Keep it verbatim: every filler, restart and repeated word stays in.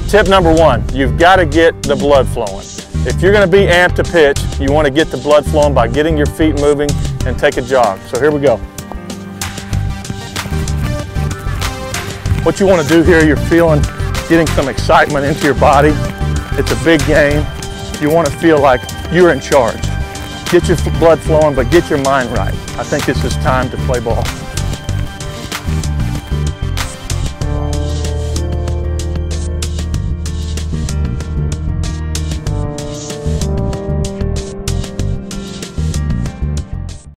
tip number one, you've got to get the blood flowing. If you're going to be amped to pitch, you want to get the blood flowing by getting your feet moving and take a jog. So here we go. What you want to do here, you're feeling, getting some excitement into your body. It's a big game. You want to feel like you're in charge. Get your blood flowing, but get your mind right. I think this is time to play ball.